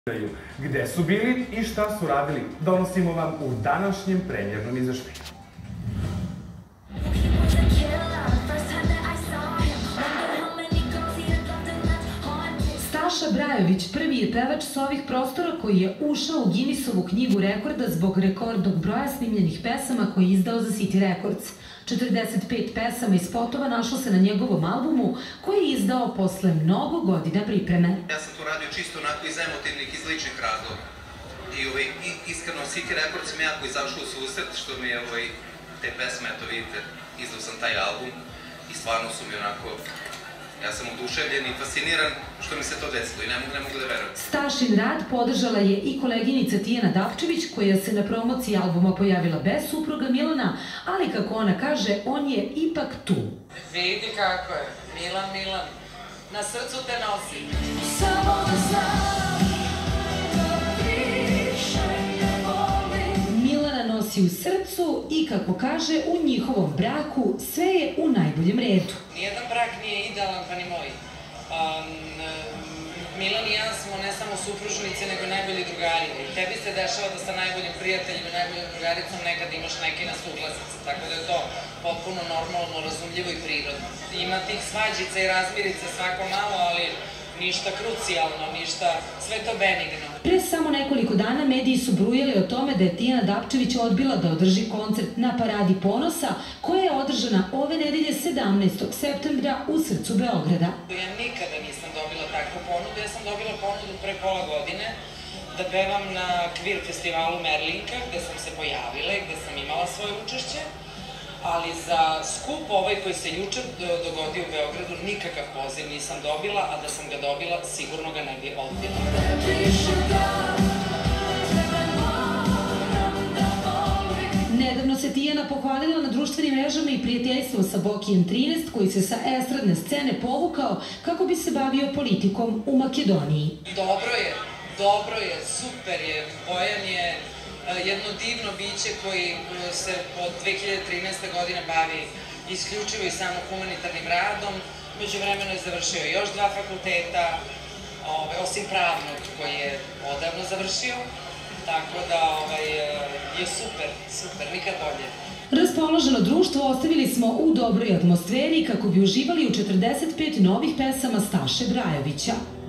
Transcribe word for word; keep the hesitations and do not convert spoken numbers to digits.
Gde su bili i šta su radili, donosimo vam u današnjem premijernom izveštaju. Staša Brajović prvi je pevač sa ovih prostora koji je ušao u Guinnessovu knjigu rekorda zbog rekordnog broja snimljenih pesama koji je izdao za City Records. četrdeset pet pesama i spotova našlo se na njegovom albumu koji je izdao posle mnogo godina pripreme. Ja sam to radio čisto onako iz emotivnih, iz ličnih razloga. I iskreno City Records mi jako izašao u susret što mi je te pesme, eto vidite, izdao sam taj album i stvarno su mi onako... Ja sam oduševljen i fasciniran što mi se to desilo i ne mogu, ne mogu da verujem. Stašin rad podržala je i koleginica Tijana Dapčević koja se na promociji albuma pojavila bez supruga Milana, ali kako ona kaže, on je ipak tu. Vidi kako je, Milan, Milan, na srcu te nosi. Samo da znam da više ne volim. Milana nosi u srcu i kako kaže, u njihovom braku sve je u najboljem redu. Nijedan brak nije idealan, pa ni moj. Milan i ja smo ne samo supružnici, nego i najbolji drugari. I tebi se dešava da sa najboljim prijateljima i najboljim drugaricom nekad imaš neki nesuglasice, tako da je to potpuno normalno, razumljivo i prirodno. Ima tih svađica i razmirica svako malo, ali ništa krucijalno, ništa, sve to benigno. Pre samo nekoliko dana mediji su brujali o tome da je Tijana Dapčević odbila da održi koncert na Paradi ponosa koja je održana ove nedelje sedamnaestog septembra u srcu Beograda. Ja nikada nisam dobila takvu ponudu, ja sam dobila ponudu pre pola godine da pevam na kvir festivalu Merlinka gde sam se pojavila i gde sam imala svoje učešće. Ali za skup ovaj koji se juče dogodio u Beogradu nikakav poziv nisam dobila, a da sam ga dobila sigurno ga ne bi odbila. Nedavno se Tijana pohvalila na društvenim mrežama i prijateljstvom sa Bokijem trinaest koji se sa estradne scene povukao kako bi se bavio politikom u Makedoniji. Dobro je, dobro je, super je, Bojan je jedno divno biće koji se od dve hiljade trinaeste. godine bavi isključivo i samo humanitarnim radom. Međuvremeno je završio još dva fakulteta, osim pravnog koji je odavno završio. Tako da je super, super, nikad bolje. Raspoloženo društvo ostavili smo u dobroj atmosferi kako bi uživali u četrdeset pet novih pesama Staše Brajovića.